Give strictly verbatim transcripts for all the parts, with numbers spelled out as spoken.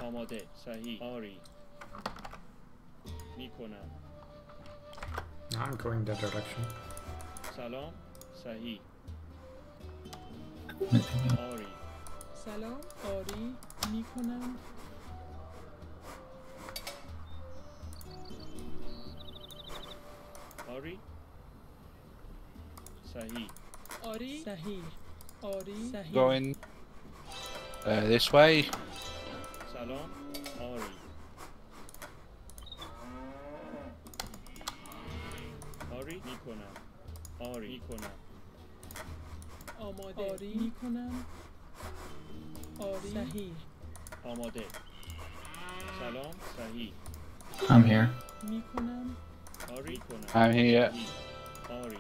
آماده صحیح آری میکنم. I'm going that direction. سلام صحیح آری سلام آری میکنم. آری صحیح آری صحیح آری صحیح. Going uh, this way. سلام آری آری میکنم. آری میکنم. آماده آری میکنم. آری صحیح آماده. سلام صحیح I'm here. میکنم. آری کنم. I'm here. آری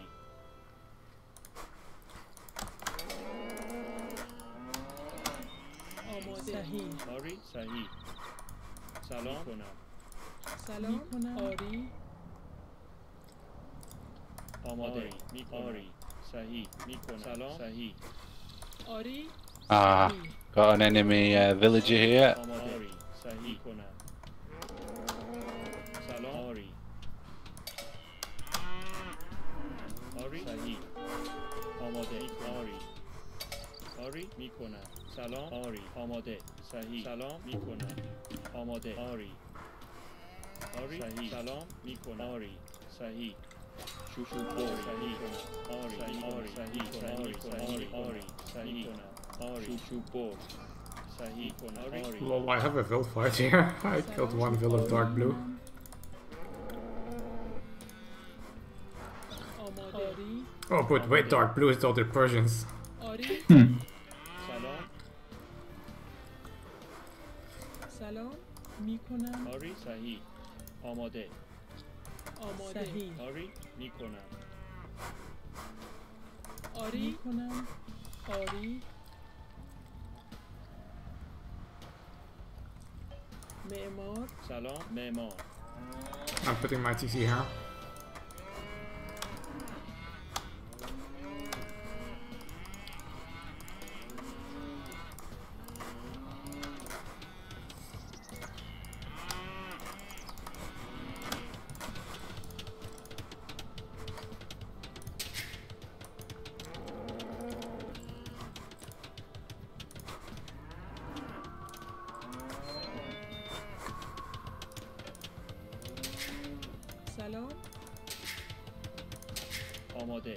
آماده صحیح آری صحیح. سلام کنم. سلام میکنم. آری آماده میکنم. آری صحیح میکنم. سلام صحیح آری Ah, got an enemy uh, villager here. آماده آری صحیح کنم. سلام آری آری صحیح آماده آری آری میکنم. سلام آری آماده صحیح. سلام میکنم. آماده آری آری صحیح. سلام میکنم. آری صحیح شوشو آری صحیح کنم. آری صحیح آری صحیح کنم. آری صحیح آری صحیح کنم. آری شوشو بور صحیح کنم. آری Well, I have a will fight here. I killed one will of dark blue. آماده آری Oh, but wait, dark blue is the other Persians. آری سلام سلام میکنم. آری صحیح آماده آماده صحیح آری میکنم. آری میکنم. آری معمار سلام معمار I'm putting my T C here. سلام آماده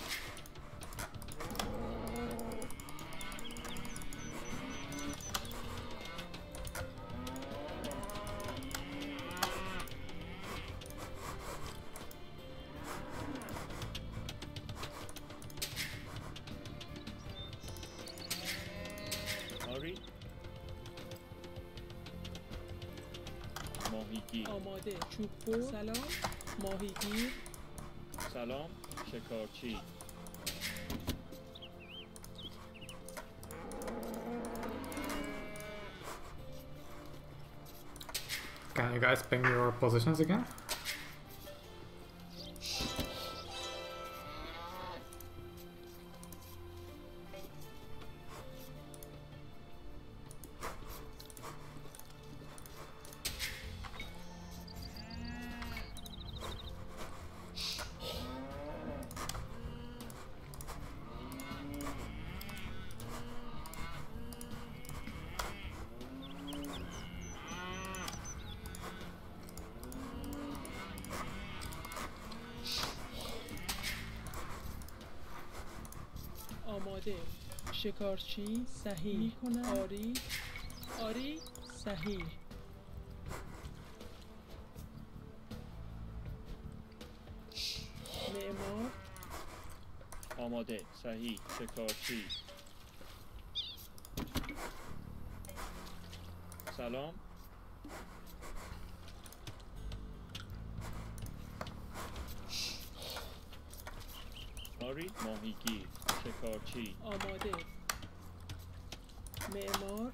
آری ماهیگیر آماده چوب سلام ماهیگیر سلام شکارچی Can you guys ping your positions again? آماده شکارچی صحیح میکنم. آری آری صحیح معمار آماده صحیح شکارچی سلام آری ماهیگیر شکارچی آماده معمار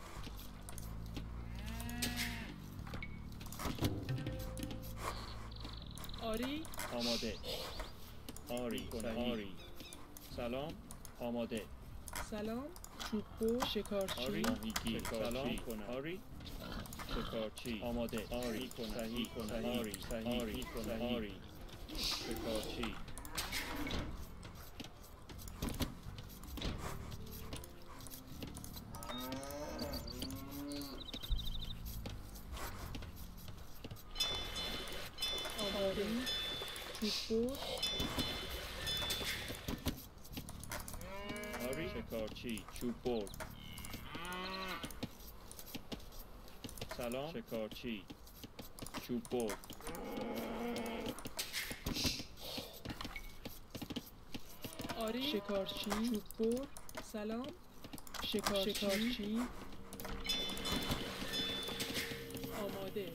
آری آماده آری صحیح آری سلام آماده سلام چوب بر شکارچی آری ماهیگیر سلام میکنم آری شکارچی آماده آری میکنم صحیح کنم آری صحیح میکنم آری شکارچی آماده چوب بر آری شکارچی چوب برد سلام شکارچی چوب برد آری شکارچی چوب بر سلام شکارچی, شکارچی. آماده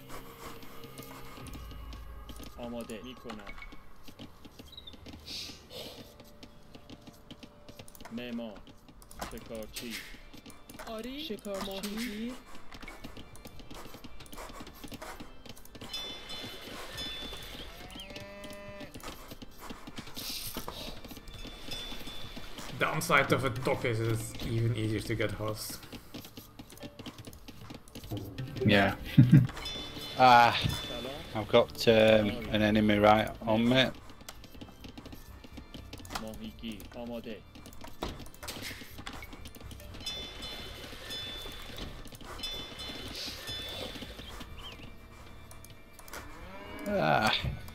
آماده میکنم معمار شکارچی آری شکارچی ماهیگیر Downside of a dock is it's even easier to get hosts. Yeah. Ah, سلام I've got um, an enemy right on me. ماهیگیر آماده Ah,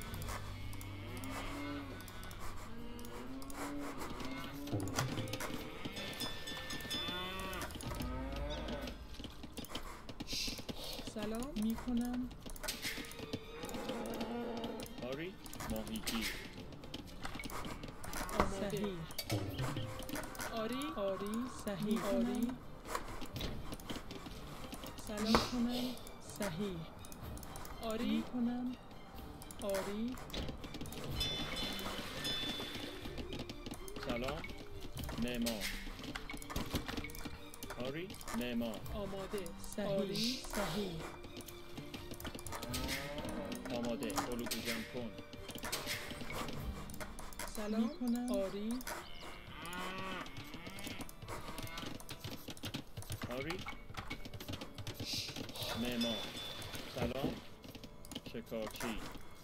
سلام میکنم آری ماهیگیر صحیح آری آری صحیح آری سلام کنم صحیح آری کنم آری سلام معمار آری معمار آماده صحیح صحیح آماده الگو جمع کن سلام کنم آری آری معمار سلام شکارچی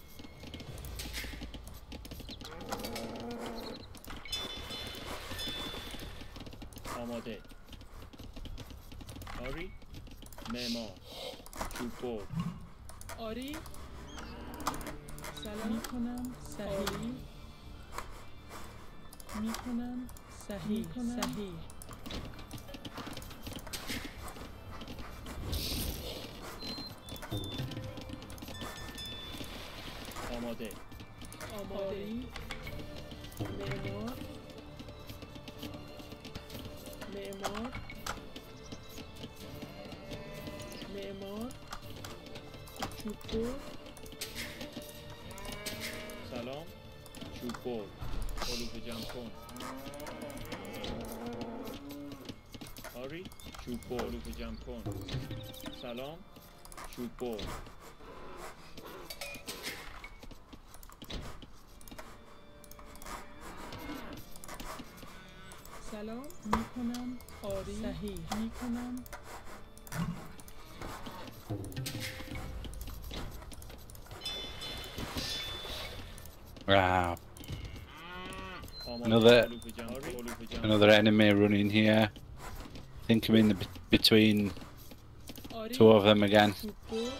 آماده آری معمار چوب برد آری سلام میکنم صحیح میکنم صحیح صحیح آماده آماده معمار معمار معمار چوب بر سلام چوب برد الگو جمع کن آری چوب برد الگو جمع کن سلام چوب برد سلام میکنم آری صحیح میکنم wow. آماده Another الگو جمع آری الگو جمع another enemy running here. I think I'm in the b- between آری two of them again. چوب بر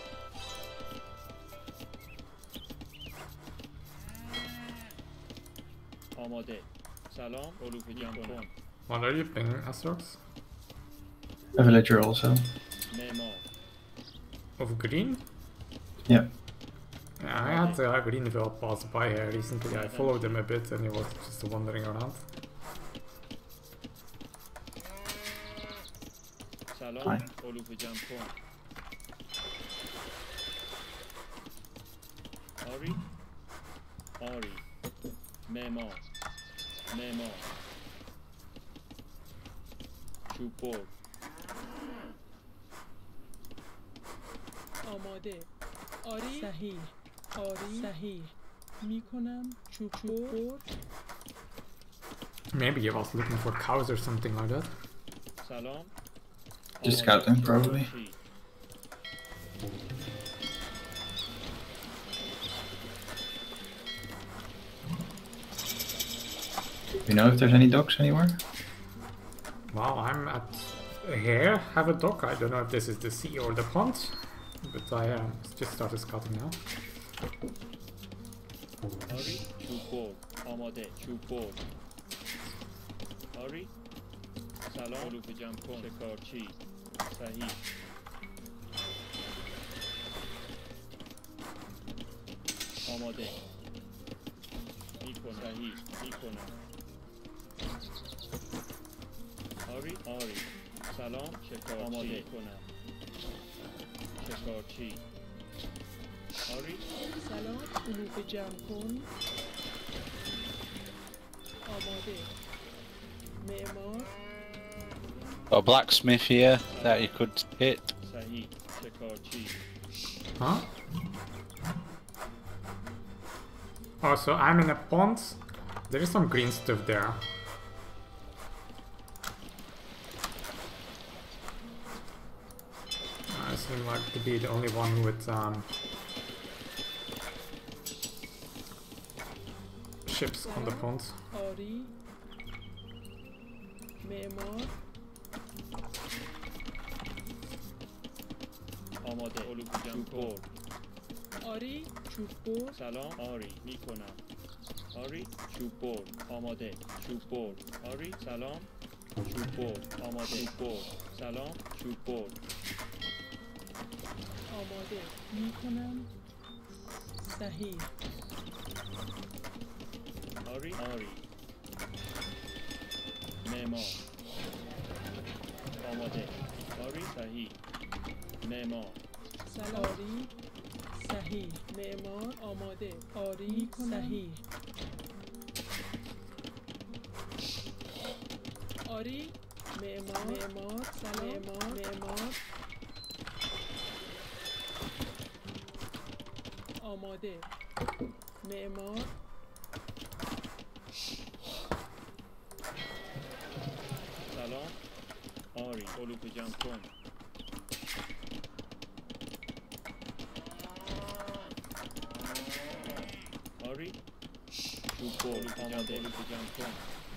آماده سلام الگو جمع کن What are you pinging, Astrox? A villager also. معمار Of green? Yeah. Yeah, I had uh, green Veil pass by here recently. I followed him a bit and he was just wandering around. سلام Fine. الگو جمع کن آری آری معمار معمار چوب برد آماده آری صحیح آری صحیح میکنم چوب بر Maybe he was looking for cows or something like that. سلام. Just scouting, probably. You know if there's any docks anywhere? Well, I'm at here, have a dock. I don't know if this is the sea or the pond, but I um, just started scouting now. آری چوب برد آماده چوب برد آری سلام علوف جمع کن شکارچی صحیح آماده میکنم صحیح میکنم آری آری سلام شکارچی آماده کنم شکارچی آری سلام علوف جمع کن آماده معمار Got a blacksmith here that you could hit. صحیح شکارچی Huh? Oh, so I'm in a pond. There is some green stuff there. I seem like to be the only one with um, ships on the pond. آری معمار آماده علوف جمع کن آری چوب برد سلام آری میکنم آری چوب برد آماده چوب برد آری سلام چوب برد آماده چوب برد سلام چوب برد آماده میکنم صحیح آری آری معمار آماده آری صحیح معمار سلام آری صحیح معمار آماده آری صحیح آری معمار معمار سلام معمار معمار آماده معمار سلام آری علوف جمع کن آری چوب برد آماده علوف جمع کن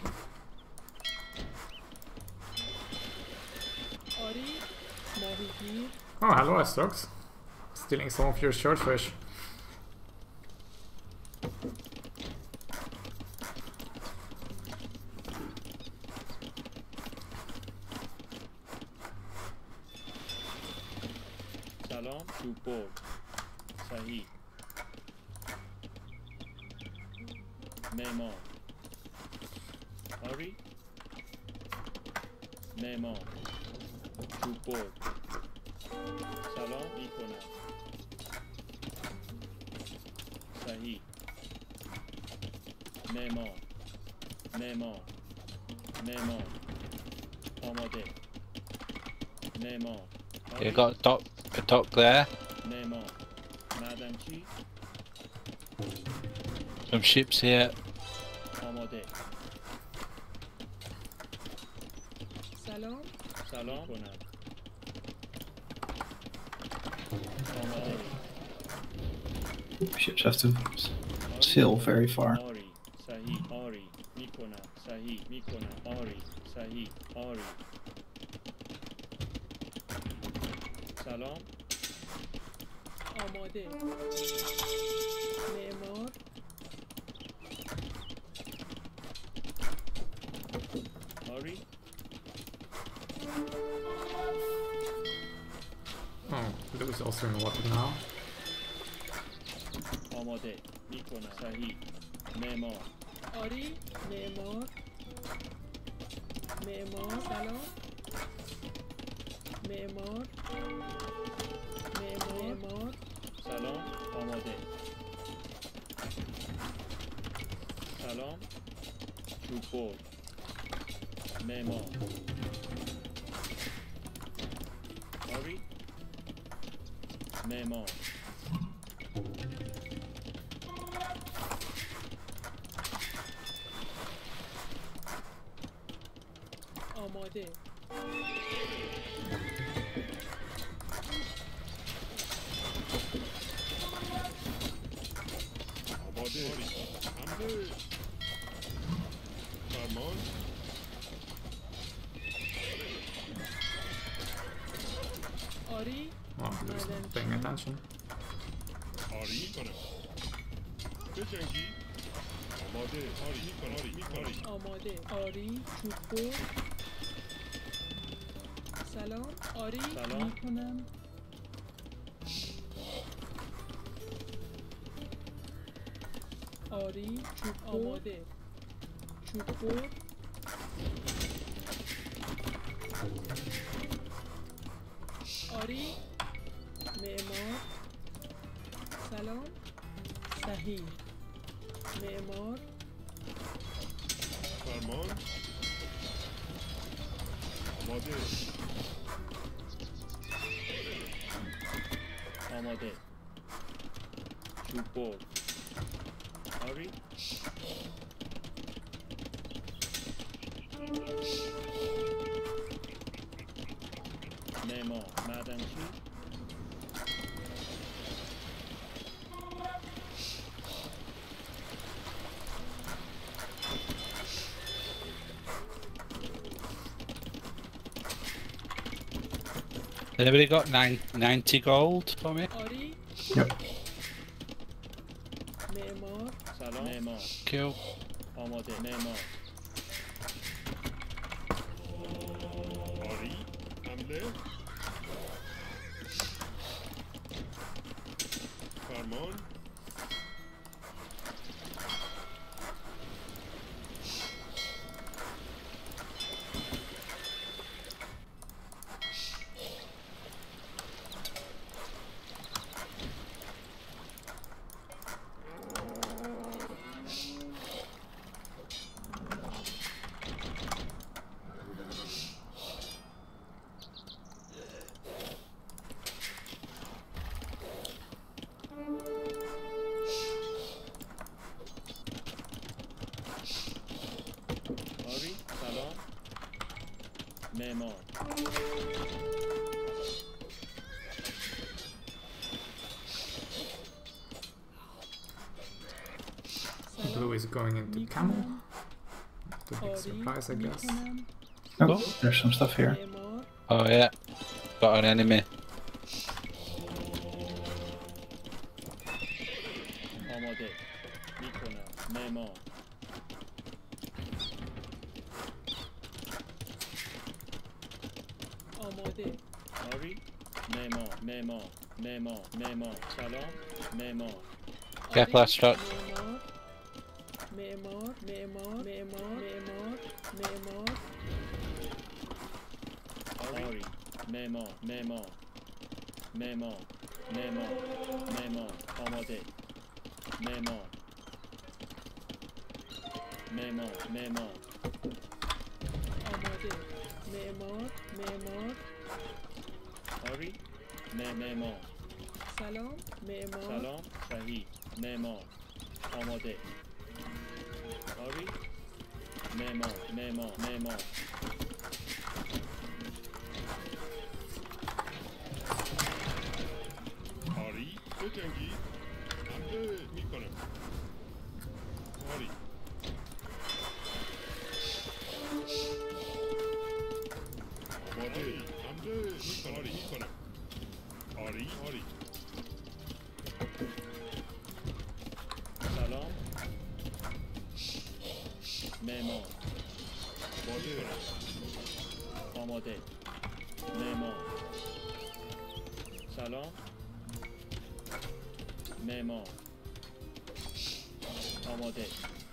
آری ماهیگیر Oh, hello, Estrox. Stealing some of your swordfish. سلام چوب برد صحیح معمار آری معمار چوب برد سلام میکنم صحیح معمار معمار معمار آماده معمار You got a dock, a dock there. معمار معدنچی Some ships here. آماده سلام سلام کنم آماده Ships have to sail very far. آری صحیح آری میکنم صحیح میکنم آری صحیح آری سلام آماده معمار آری Oh, Lou is also in the water now. آماده میکنم صحیح معمار آری معمار معمار سلام معمار معمار سلام آماده سلام چوب برد معمار آری معمار آماده آری Well, I'm just not paying attention. آری میکنم. بجنگی. آماده. آری میکنم. آری میکنم. آماده آری چوب بر سلام آری سلام. میکنم آری چوب آماده چوب بر آری معمار سلام صحیح معمار فرمان. آماده. آماده. چوب بر. آری. معمار. معدنچی. Anybody got nine, ninety gold for me? آری Yep. معمار سلام. معمار. Cool. آماده. معمار. آری. حمله. فرمان. آری. سلام. معمار. Blue is going into camel. The big آری surprise, I guess. میکنم Oh, there's some stuff here. معمار Oh yeah, got an enemy. آماده. میکنم. معمار. آماده آری. معمار. معمار. معمار. معمار. سلام. معمار. Careful, I struck. معمار معمار معمار معمار معمار آری. معمار. معمار. معمار. معمار. معمار. آماده. معمار. معمار. معمار. آماده معمار معمار آری. م- معمار. سلام معمار سلام. صحیح. معمار. آماده. آری. معمار. معمار. معمار. آری. بجنگی. حمله میکنم. آری. آماده. حمله میکنم. آری میکنم. آری. آری. سلام. معمار. آماده. آماده. معمار. سلام. معمار. آماده.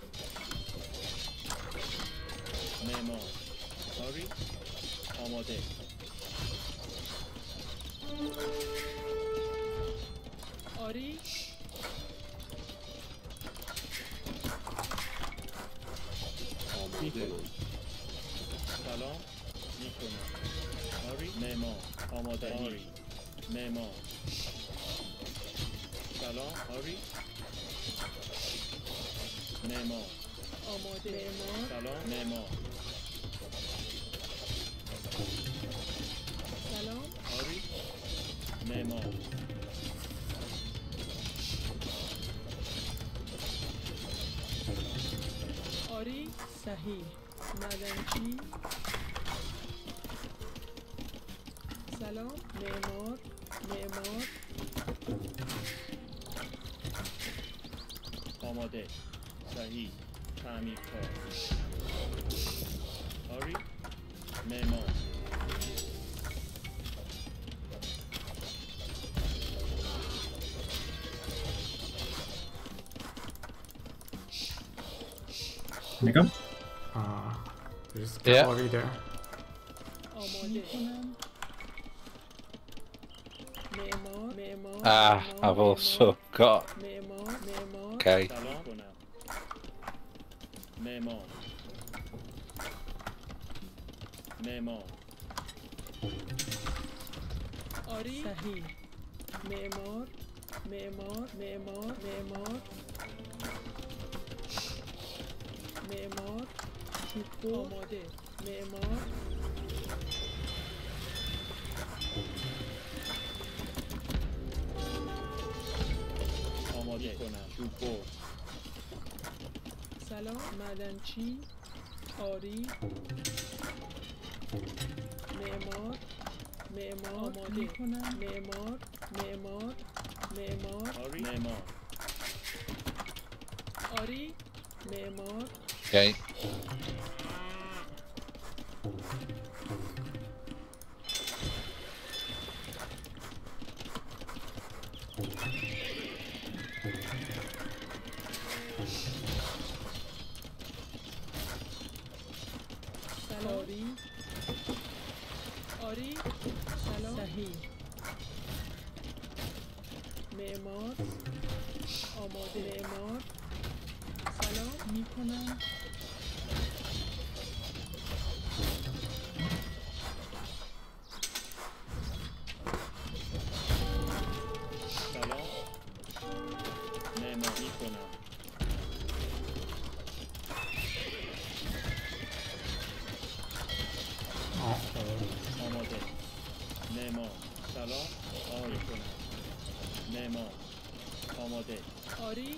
معمار. آری. آماده. آری آماده. سلام. میکنم. آری. معمار. آماده. آری. معمار. سلام. آری. معمار. آماده معمار سلام. معمار. سلام آری. معمار. آری صحیح معدنچی سلام معمار معمار آماده صحیح تعمیرکار آری معمار There you go. Uh, there's Yeah. cavalry there. آماده معمار معمار Ah, I've also got. معمار معمار Okay. سلام کنم معمار معمار آری صحیح معمار معمار معمار معمار معمار چوب آماده معمار آماده کنم چوب بر سلام معدنچی آری معمار معمار آماده کنم معمار معمار معمار آری معمار آری معمار Okay. سلام آری آری سلام صحیح معمار آماده معمار سلام میکنم سلام معمار میکنم Oh, آماده معمار سلام آری کنم معمار آماده آری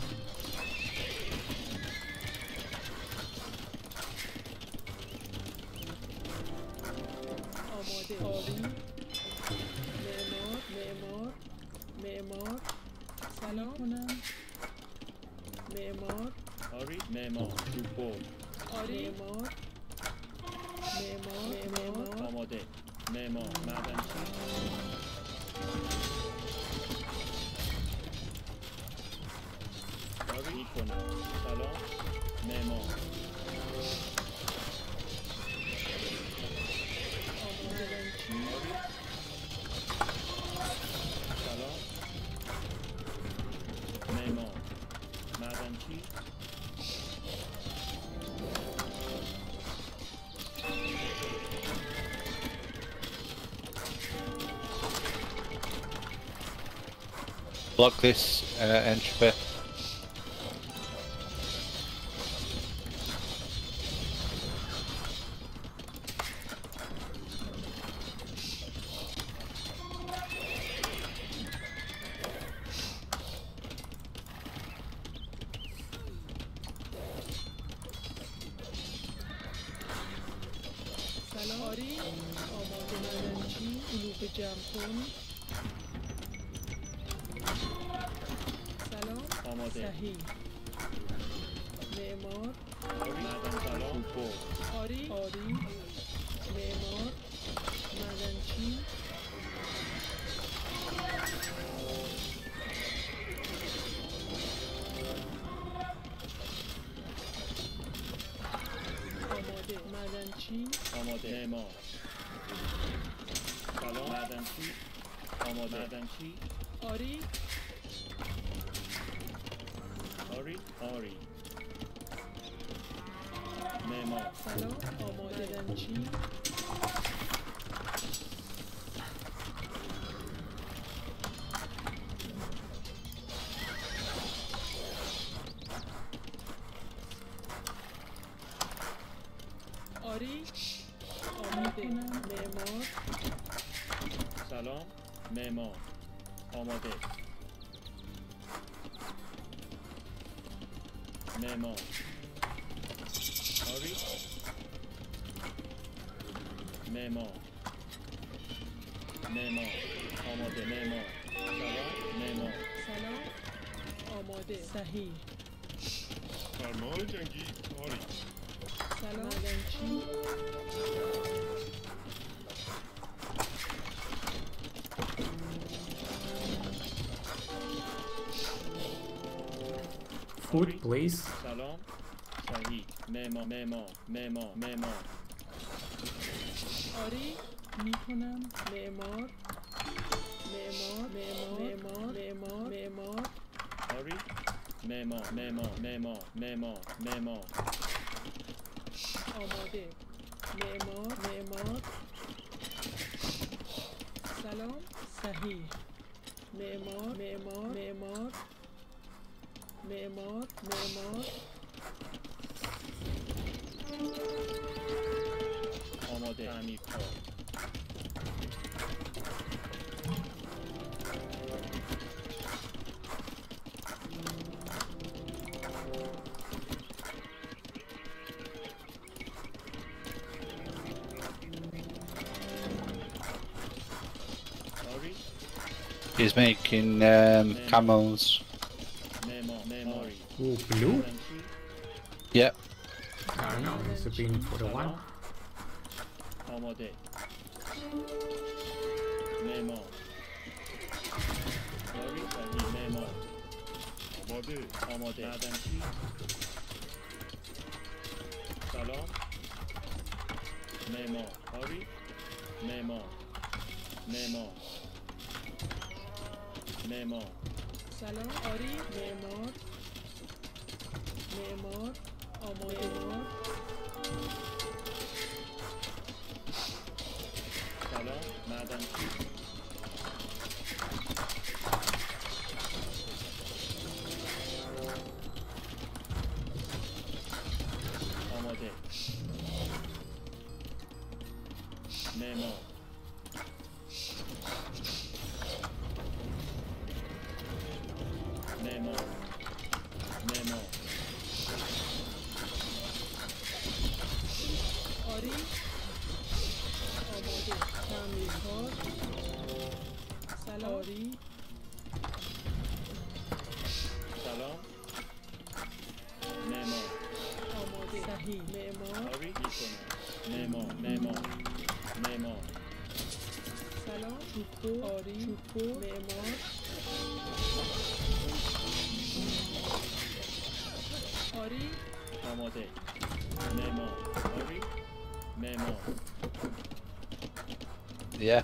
آماده آری معمار معمار معمار سلام کنم معمار آری معمار چوب بر آری معمار معمار معمار آماده معمار معدنچی آری میکنم سلام معمار آماده‌چی آری سلام معمار معدنچی Block this uh, entropy. سلام آری آماده معدنچی علوف جمع کن سلام آماده صحیح معمار آری معدن سلام چوب بر آری آری معمار معدنچی آماده معدنچی آماده معمار سلام معدنچی آماده معدنچی آری آری آری معمار سلام آماده معدنچی آری آماده معمار سلام معمار آماده معمار آری معمار معمار آماده معمار سلام معمار سلام آماده صحیح فرمان جنگی آری سلام معدنچی Food, please. سلام صحیح معمار معمار معمار معمار آری میکنم معمار معمار معمار معمار معمار آری معمار معمار معمار معمار معمار آماده معمار معمار سلام صحیح معمار معمار معمار معمار معمار آماده تعمیر کار آری He's making um, camels. معمار معماری Ooh, blue? معدنچی Yep. I don't know, this has been for the one. آماده معمار آری صحیح معمار آماده آماده معدنچی سلام معمار آری معمار معمار معمار سلام آری معمار معمار آماده معمار سلام معدنچی آماده معمار معمار معمار آری آماده تعمیر کار سلام آری سلام معمار آماده صحیح معمار آری میکنم معمار معمار معمار سلام چوبو آری چوبو معمار آری آماده معمار آری معمار Yeah.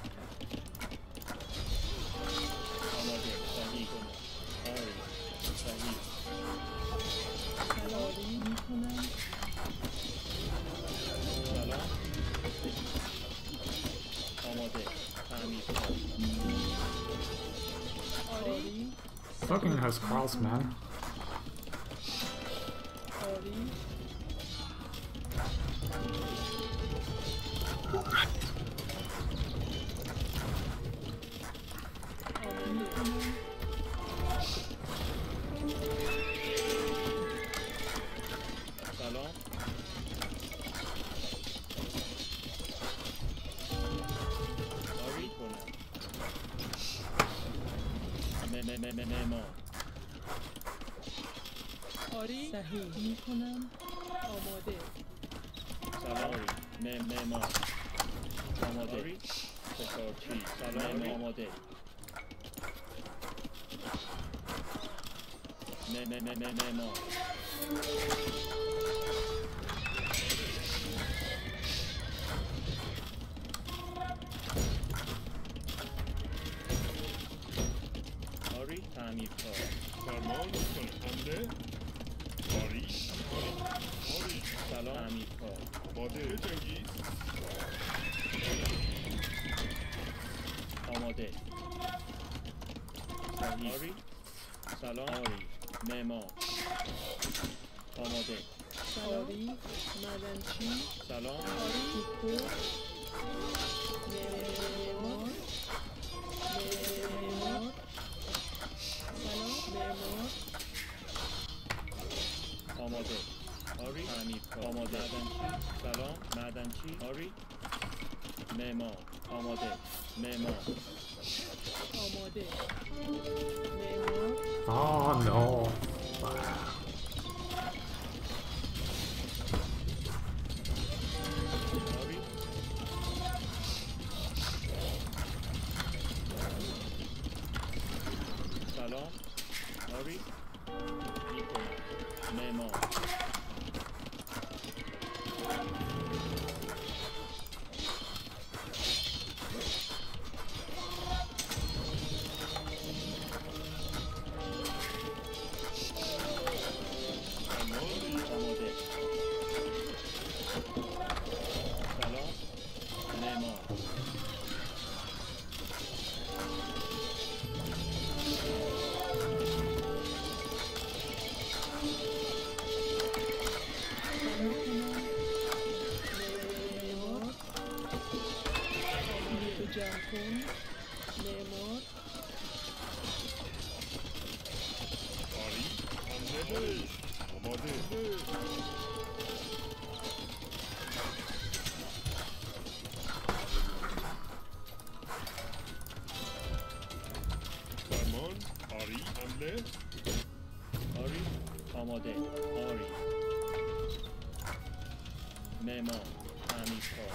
آماده صحیح کنم آری صحیح سلام آری میکنم سلام آماده تعمیر کار آری Fucking has squirrels, man. آری آماده میکنم سلام آری کنم معمار آری صحیح میکنم آماده سلام معمار آماده شکارچی سلام آماده معمار آری تعمیر کار فرمان میکنه حمله آری آری سلام تعمیر کار آماده جنگی آماده صحیح آری سلام آری معمار آماده آری معدنچی سلام آری چوبو معمار معمار سلام معمار آماده آری تعمیر کار آماده معدنچی سلام معدنچی آری معمار آماده معمار آماده معمار Oh no. آری سلام آری میکنم معمار آماده سلام معمار معمار آماده جمع کن معمار آری حمله آماده فرمان آری حمله آری آماده آری معمار تعمیرکار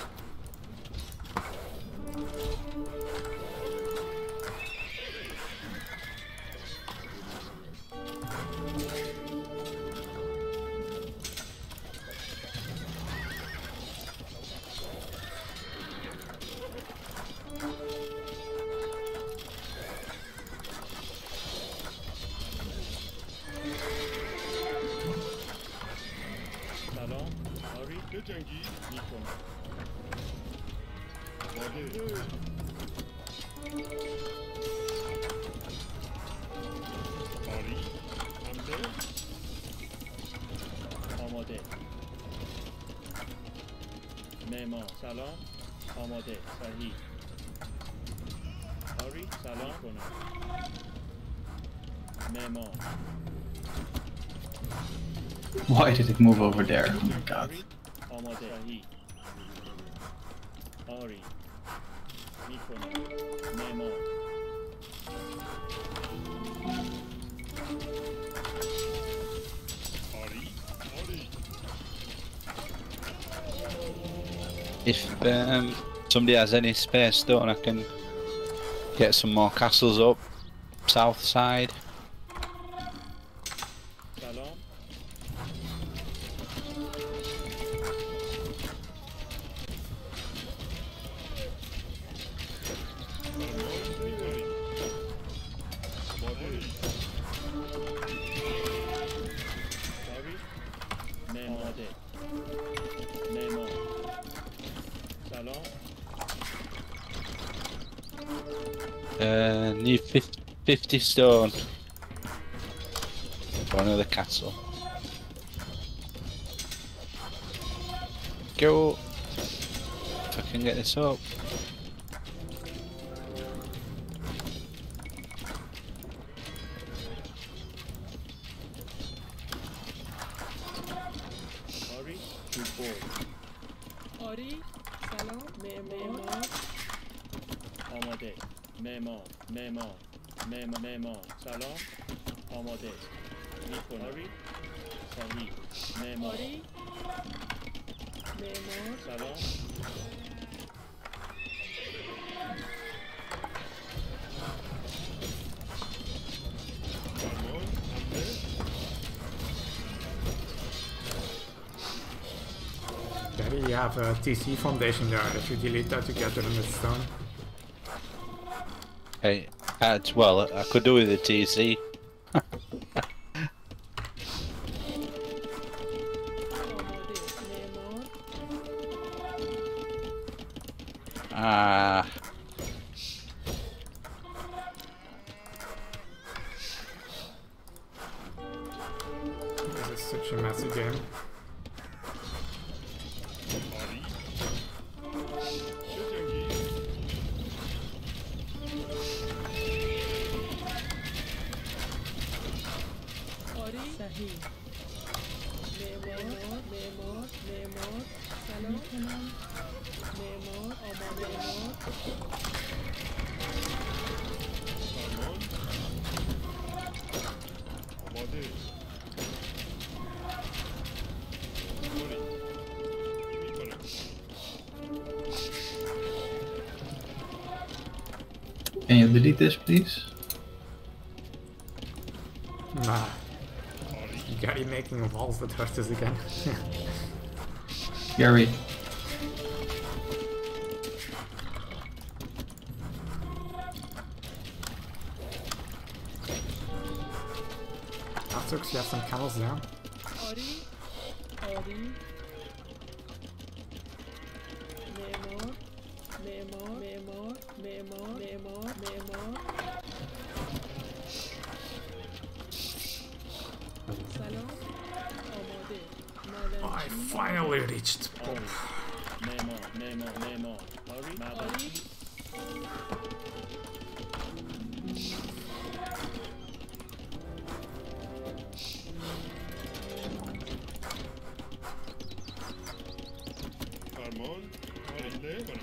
سلام آری بجنگی میکنم آماده آری حمله آماده معمار سلام آماده صحیح آری سلام کنم معمار Why did it move over there? Oh my god. آری آماده صحیح آری میکنم معمار آری آری If um, somebody has any spare stone, I can get some more castles up south side. سلام آری معمار معمار سلام Uh, need fifty, fifty stone for another castle. Go! If I can get this up. آری تو برد آری سلام معمار آماده معمار معمار معمار معمار سلام آماده میکنم آری صحیح معمار آری معمار سلام فرمان حمله Daddy, you have a T C foundation there. If you delete that, you get the limit stone. Hey, uh, well, I could do with a T C. آماده معمار Ah, This is such a messy game. آری بجنگی آری صحیح معمار معمار معمار سلام کنم معمار آماده معمار Can you delete this, please? Nah. Gary making walls that hurt us again. Gary. After you have some camels there. آری آری معمار معمار معمار معمار معمار معمار سلام آماده I نالنجی finally reached Pop. Memo, memo, memo. Hurry, mother. آری فرمان آرنده کنم.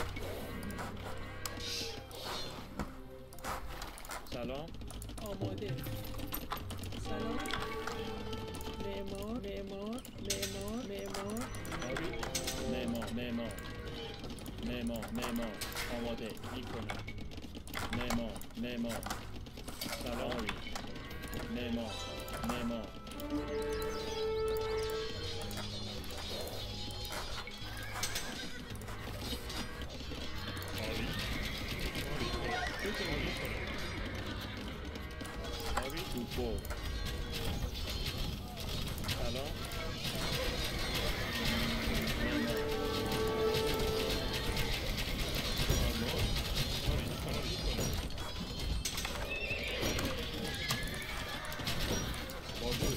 سلام. آماده سلام معمار معمار معمار معمار Hurry. Memo, memo. Memo, memo. آماده میکنم. Memo, memo. سلام. Memo, memo. آری آری آری کنم. Hurry to go. سلام. Memo. فرمان آری آری کنم. باشه.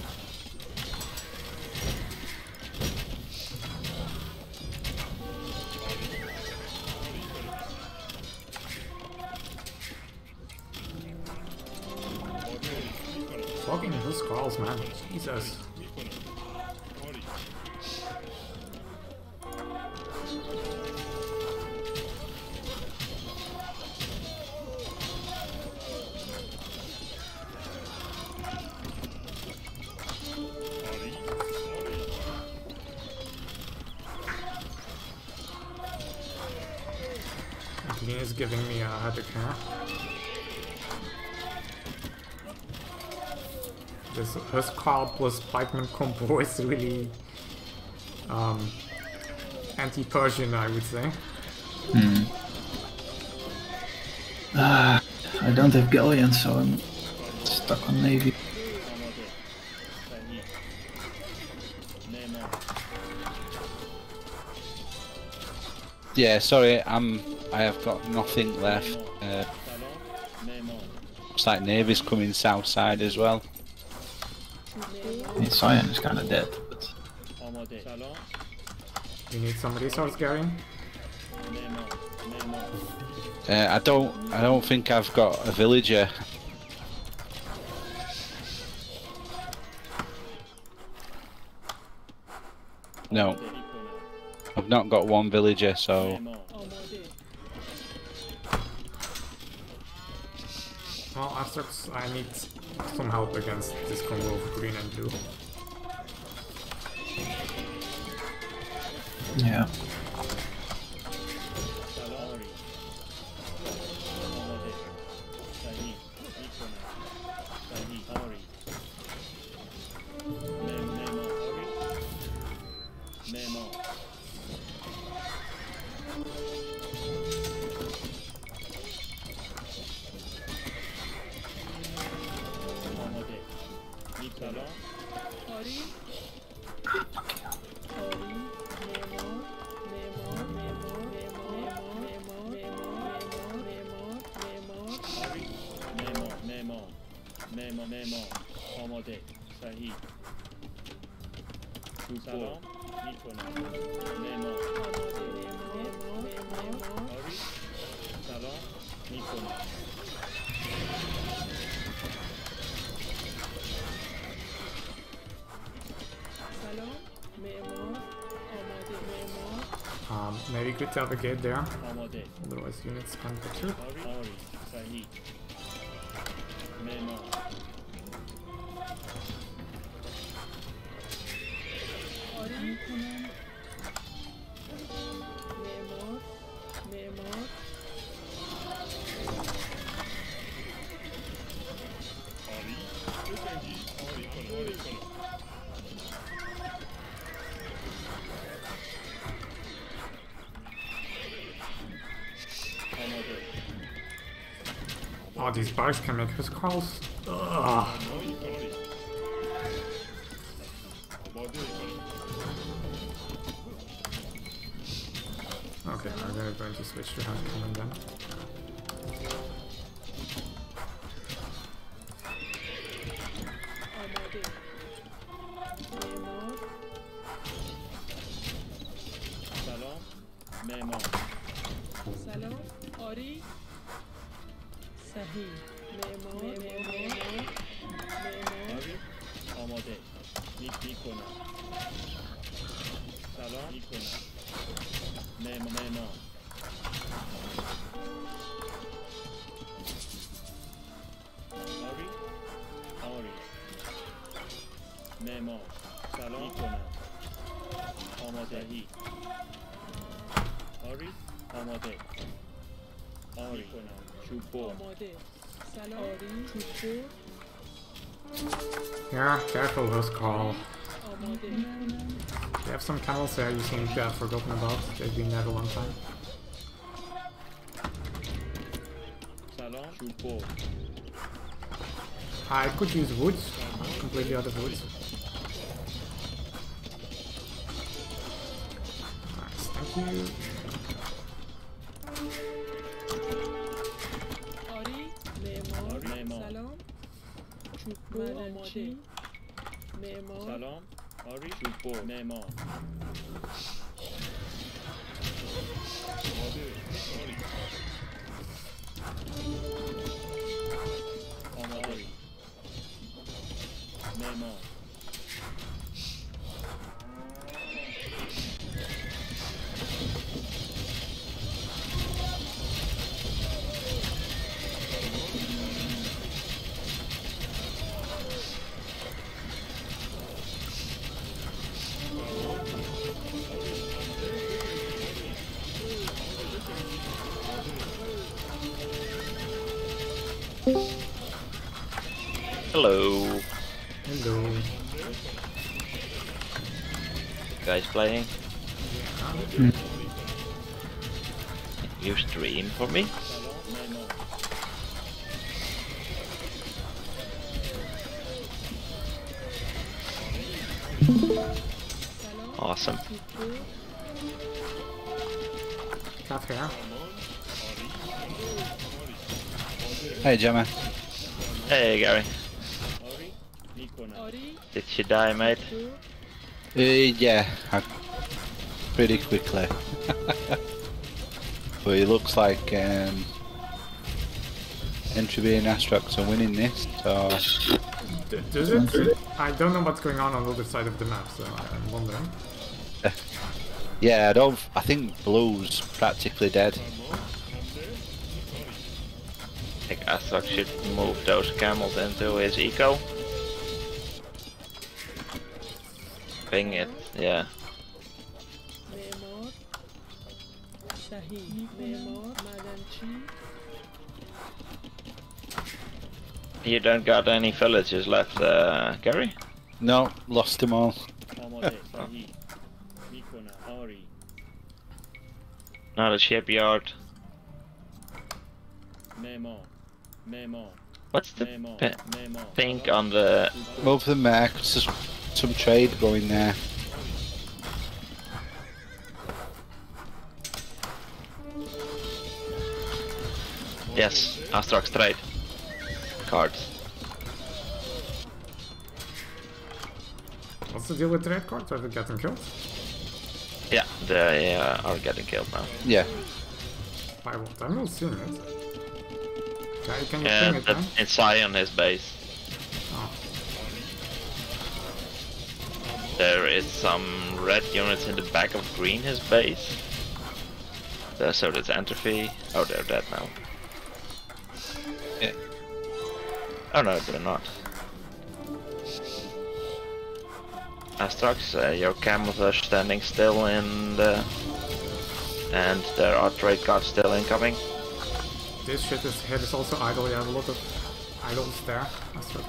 Fucking those calls, man. Jesus. میکنم. آری آری آری He is giving me a headache here. This Huscarl plus Pikeman combo is really um, anti-Persian, I would say. Hmm. Ah, I don't have galleons, so I'm stuck on navy. آماده. صحیح. Memo. Yeah, sorry, I'm. I have got nothing left. Uh, سلام. Memo. looks like Navy's coming south side as well. I mean, Cyan is kind of dead, but آماده. سلام. You need some resource, Gary? Memo. Memo. Uh, I don't. I don't think I've got a villager. No, آماده میکنم. I've not got one villager, so Memo. آماده Well, Asterix, I need some help against this combo of green and blue. yeah. سلام. آماده. صحیح. میکنم. صحیح. آری. مم ممو. آری. ممو. آماده. میکنم. آری آری معمار معمار معمار معمار معمار معمار معمار آری. ممو. ممو. ممو. ممو. آماده. صحیح. سلام. میکنم. ممو. آماده معمار معمار آری. سلام. میکنم. سلام معمار آماده معمار Um, maybe good to have a gate there, آماده. otherwise units can't get through. آری. آری. صحیح. ممو. آری میکنم معمار معمار Oh, these bars can make his calls. Ugh. آری آری آماده آری Okay, I'm gonna going to switch to hand cannon then. آماده معمار سلام معمار سلام آری صحیح معمار معمار معمار آری آماده میک میکنم سلام میکنم معمار معمار آری آری معمار سلام میکنم آماده هی آری آماده آری کنم چوب بر آماده سلام آری چوب Yeah, careful host call. آماده We have some camels there you seem to have forgotten about. They've been there a long time. سلام چوب بر I could use wood. Completely out of wood. Nice, thank you. آری معمار آری معمار سلام چوب آماده معمار سلام آری چوب بر معمار آماده آری آماده معمار Hello, Hello. guys playing. Yeah. You stream for me? سلام معمار سلام Awesome. چوب Cat here. Hey, Gemma. Hey, Gary. آری میکنم آری Did she die, mate? چوب Uh, yeah, I, pretty quickly. But it looks like um, Entropy and Astrox are winning this, so D does it? I don't know what's going on on the other side of the map, so I'm wondering. yeah, I don't. I think Blue's practically dead. I think Astrox should move those camels into his eco. Ping it, yeah. معمار صحیح معمار معدنچی You don't got any villages left, uh, Gary? No, lost them all. آماده صحیح میکنم آری Not a shipyard. معمار معمار What's the معمار pi- معمار pink on the... Move them there, 'cause there's some trade going there. Yes, Astrox trade. Cards. What's the deal with trade cards? Are they getting killed? Yeah, they uh, are getting killed now. Yeah. By what? I've not seen it. Okay, can you Yeah, ping it then? that's inside on his base. Oh. There is some red units in the back of green his base. Uh, so that's Entropy. Oh, they're dead now. Yeah. Oh no, they're not. Astrox, uh, your camels are standing still in the... And there are trade cards still incoming. This shit is here is also idle. You have a lot of idols there. That's right.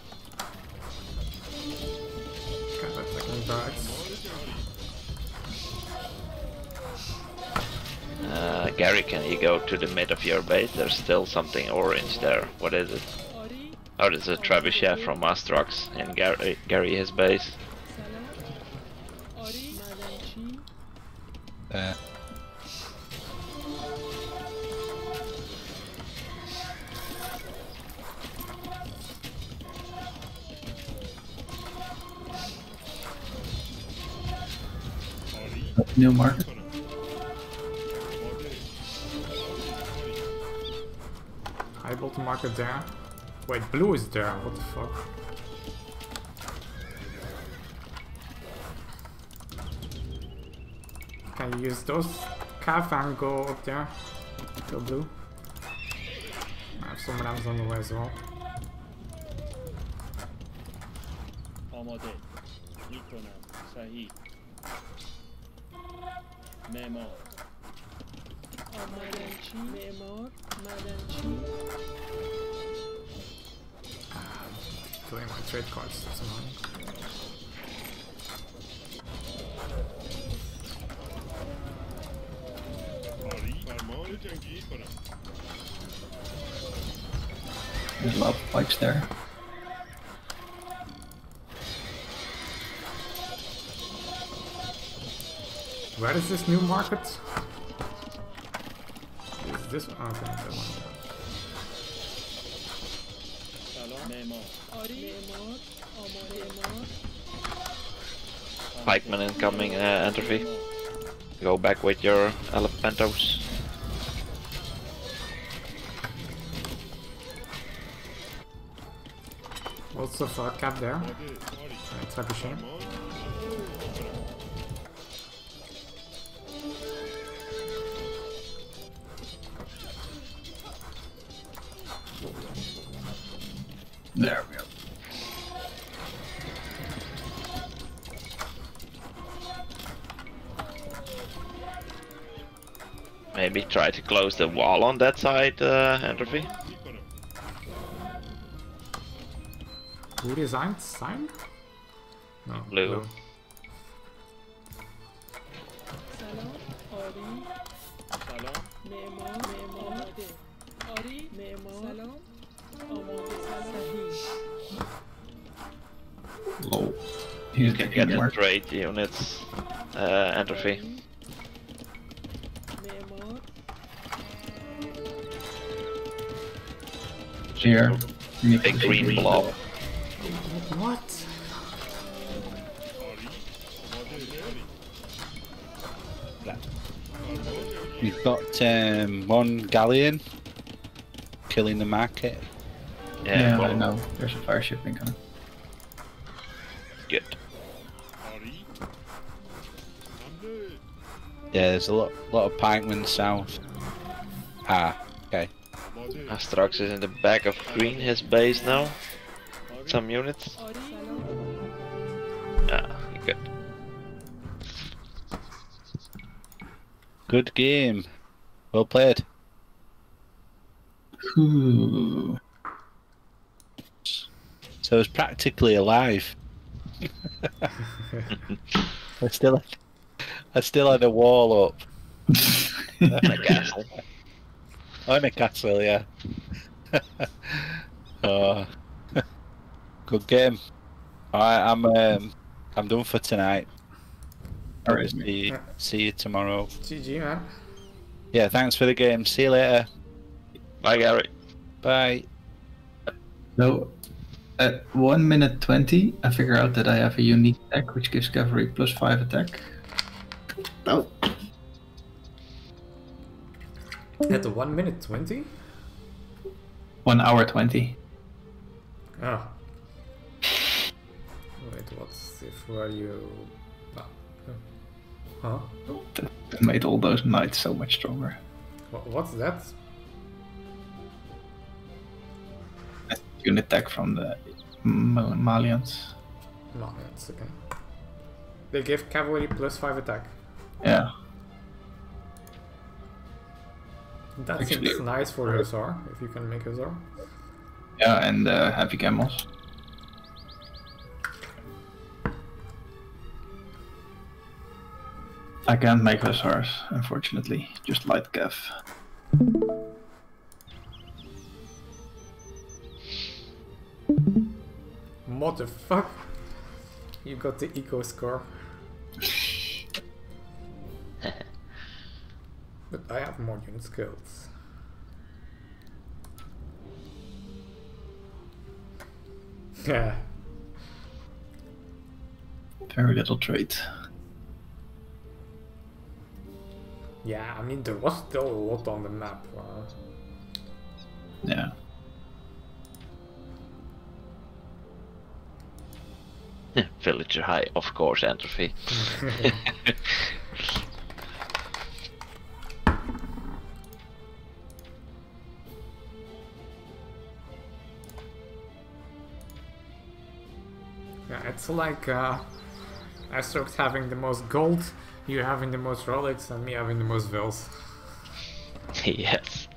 Okay, that's taking barracks. Uh, Gary, can you go to the mid of your base? There's still something orange there. What is it? Ori, Oh, this is a trebuchet from Astrox in Gary, Gary his base. salam. Ori, madanchi. Uh, New market. I built a market there. Wait, blue is there. What the fuck? Can you use those cav and go up there? Kill blue. I have some rams on the way as well. آماده میکنم صحیح معمار آمادنچی معمار مدنچی Doing my trade cards, that's annoying. آری فرمان جنگی کنم. There's a lot of pipes there. Where is this new market? Is this one? Okay, that one. سلام معمار آری معمار آماده معمار Pikeman incoming, uh, Entropy. Go back with your Elephantos. Lots of uh, cap there. آماده آری It's a shame. فرمان There we go. Maybe try to close the wall on that side, uh, Entropy. میکنم. Who designed sign? No. Blue. سلام آری سلام معمار معمار آماده آری معمار سلام آماده صحیح Low. He's Get getting the marked. trade units, uh, Entropy. معمار Here. Big green blob. What? You've got um, one galleon killing the market. Yeah, Yeah, I well, know. There's a fire ship incoming. good. آری حمله. Yeah, there's a lot, lot of pikemen south. Ah, okay. آماده Astrox is in the back of green his base now. Some units. آری سلام Yeah, good. Good game. Well played. Ooh. So it's practically alive. I still, had, I still had a wall up. And a castle. On a castle, yeah. Oh, good game. Alright, I'm um, I'm done for tonight. Alright. See, see you tomorrow. G G, man. Yeah, thanks for the game. See you later. Bye, Gary. Bye. So, at one minute twenty, I figure out that I have a unique attack which gives cavalry plus five attack. Oh. At the one minute twenty? one hour twenty. Oh. Wait, what's if were you? Ah, Huh? That made all those knights so much stronger. Wha- What's that? Unit attack from the Ma- Malians. No, that's okay. They give cavalry plus five attack. Yeah. That Actually- seems nice for Hussar, if you can make Hussar. Yeah, and uh, heavy camels. I can't make hussars, unfortunately. Just light cav. What the fuck? You got the eco score. But I have more unit skills. Yeah. Very little trait. Yeah, I mean there was still a lot on the map. Uh, Yeah. Villager high, of course, entropy. yeah, it's like uh, Asterix having the most gold, you having the most relics, and me having the most vills. Yes.